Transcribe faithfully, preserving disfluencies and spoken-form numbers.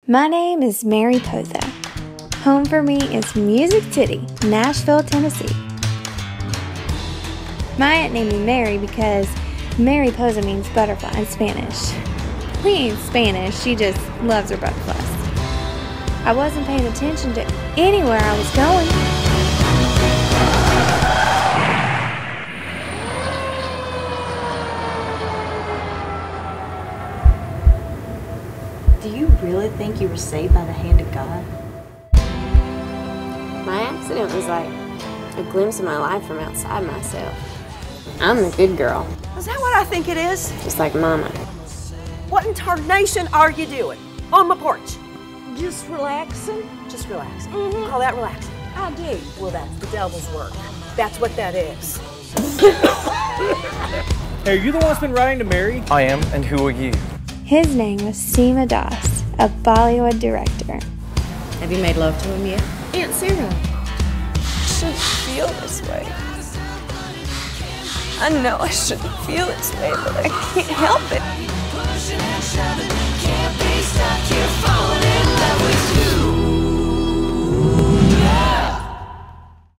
My name is Mary Posa. Home for me is Music City, Nashville, Tennessee. My aunt named me Mary because Mary Posa means butterfly in Spanish. We ain't Spanish, she just loves her butterflies. I wasn't paying attention to anywhere I was going. Do you really think you were saved by the hand of God? My accident was like a glimpse of my life from outside myself. I'm the good girl. Is that what I think it is? Just like Mama. What in tarnation are you doing on my porch? Just relaxing? Just relax. Mm-hmm. You call that relaxing? I do. Well, that's the devil's work. That's what that is. Hey, are you the one that's been writing to Mary? I am, and who are you? His name was Seema Das, a Bollywood director. Have you made love to him yet? Aunt Sarah. I shouldn't feel this way. I know I shouldn't feel this way, but I can't help it.